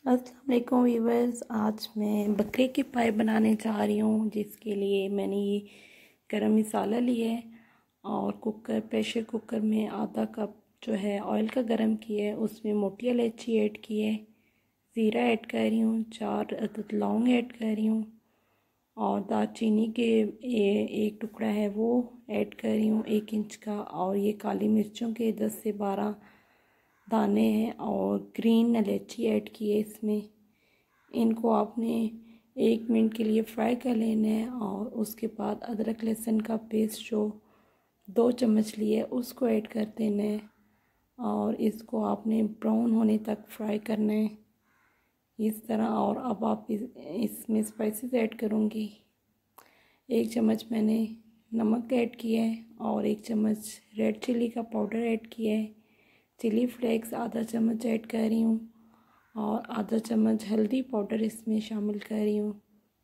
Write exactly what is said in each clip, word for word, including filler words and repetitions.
अस्सलाम वालेकुम वीवर्स। आज मैं बकरे के पाए बनाने जा रही हूँ, जिसके लिए मैंने ये गरम मसाला लिया है और कुकर प्रेशर कुकर में आधा कप जो है ऑयल का गरम किया है। उसमें मोटी इलायची ऐड की है, ज़ीरा ऐड कर रही हूँ, चार अदद लौंग ऐड कर रही हूँ और दालचीनी के ए, एक टुकड़ा है वो ऐड कर रही हूँ एक इंच का। और ये काली मिर्चों के दस से बारह दाने हैं और ग्रीन इलायची ऐड की है इसमें। इनको आपने एक मिनट के लिए फ्राई कर लेना है और उसके बाद अदरक लहसुन का पेस्ट जो दो चम्मच लिए उसको ऐड कर देना है और इसको आपने ब्राउन होने तक फ्राई करना है इस तरह। और अब आप इस, इसमें स्पाइसेस ऐड करूँगी। एक चम्मच मैंने नमक ऐड किया है और एक चम्मच रेड चिली का पाउडर ऐड किया है। चिली फ्लेक्स आधा चम्मच ऐड कर रही हूँ और आधा चम्मच हल्दी पाउडर इसमें शामिल कर रही हूँ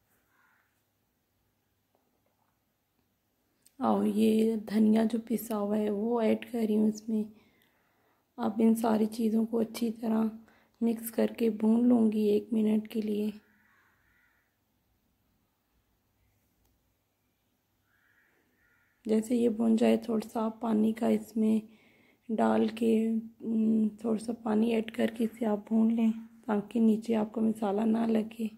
और ये धनिया जो पिसा हुआ है वो ऐड कर रही हूँ इसमें। अब इन सारी चीज़ों को अच्छी तरह मिक्स करके भून लूँगी एक मिनट के लिए। जैसे ये भुन जाए थोड़ा सा पानी का इसमें डाल के थोड़ा सा पानी ऐड करके इसे आप भून लें ताकि नीचे आपको मसाला ना लगे।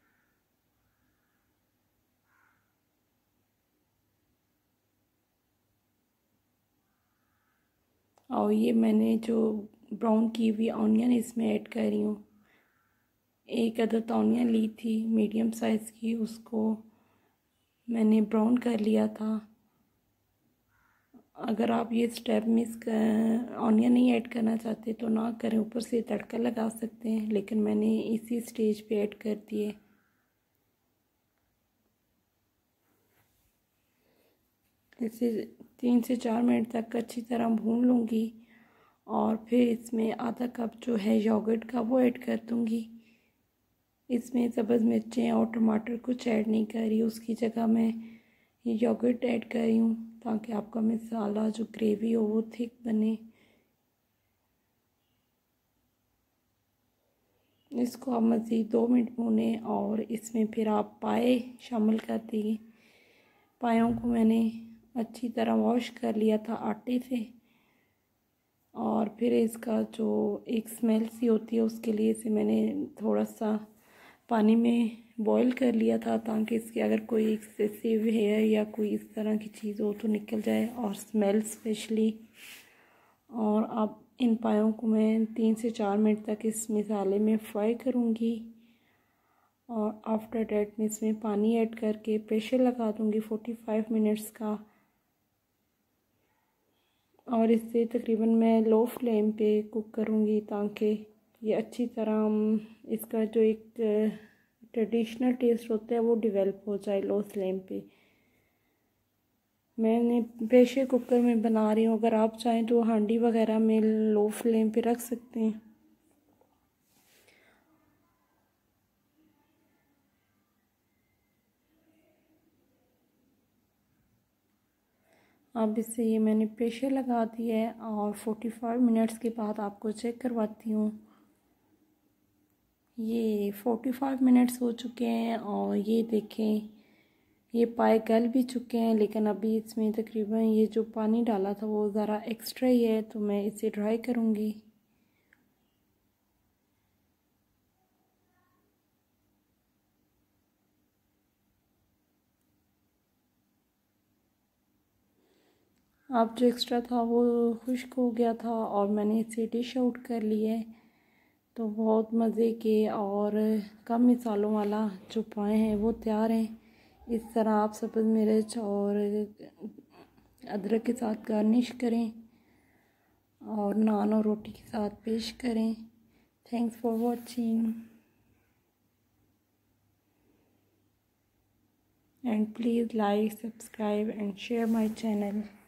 और ये मैंने जो ब्राउन की हुई ऑनियन इसमें ऐड कर रही हूँ। एक अदद ऑनियन ली थी मीडियम साइज़ की, उसको मैंने ब्राउन कर लिया था। अगर आप ये स्टेप मिस कर ऑनियन नहीं ऐड करना चाहते तो ना करें, ऊपर से तड़का लगा सकते हैं, लेकिन मैंने इसी स्टेज पे ऐड कर दिए। इसे तीन से चार मिनट तक अच्छी तरह भून लूँगी और फिर इसमें आधा कप जो है योगर्ट का वो ऐड कर दूँगी। इसमें सब्ज़ मिर्चें और टमाटर कुछ ऐड नहीं कर रही, उसकी जगह मैं ये योगर्ट ऐड कर रही हूँ ताकि आपका मसाला जो ग्रेवी हो वो थिक बने। इसको आप मज़ीद दो मिनट भूने और इसमें फिर आप पाए शामिल कर दिए। पायों को मैंने अच्छी तरह वॉश कर लिया था आटे से और फिर इसका जो एक स्मेल सी होती है उसके लिए इसे मैंने थोड़ा सा पानी में बॉईल कर लिया था ताकि इसके अगर कोई एक्सेसिव हेयर या कोई इस तरह की चीज़ हो तो निकल जाए और स्मेल स्पेशली। और अब इन पायों को मैं तीन से चार मिनट तक इस मसाले में फ्राई करूँगी और आफ्टर डैट मैं इसमें पानी ऐड करके प्रेशर लगा दूँगी फोर्टी फाइव मिनट्स का। और इससे तकरीबन मैं लो फ्लेम पे कुक करूँगी ताकि ये अच्छी तरह इसका जो एक ट्रेडिशनल टेस्ट होता है वो डेवलप हो जाए लो फ्लेम पे। मैंने प्रेशर कुकर में बना रही हूँ, अगर आप चाहें तो हांडी वगैरह में लो फ्लेम पे रख सकते हैं। अब इससे ये मैंने प्रेशर लगा दिया है और फोर्टी फाइव मिनट्स के बाद आपको चेक करवाती हूँ। ये फोर्टी फाइव मिनट्स हो चुके हैं और ये देखें ये पाए गल भी चुके हैं, लेकिन अभी इसमें तकरीबन ये जो पानी डाला था वो ज़रा एक्स्ट्रा ही है, तो मैं इसे ड्राई करूँगी। अब जो एक्स्ट्रा था वो खुश्क हो गया था और मैंने इसे डिश आउट कर लिया है। तो बहुत मज़े के और कम मसालों वाला जो पाए हैं वो तैयार हैं। इस तरह आप सब्ज़ मिर्च और अदरक के साथ गार्निश करें और नान और रोटी के साथ पेश करें। Thanks for watching and please like, subscribe and share my channel.